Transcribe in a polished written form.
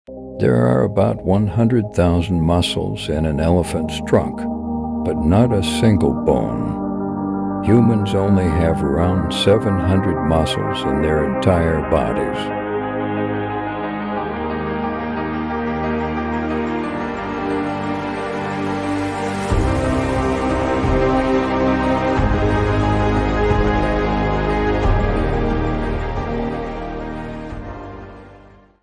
There are about 100,000 muscles in an elephant's trunk, but not a single bone. Humans only have around 700 muscles in their entire bodies.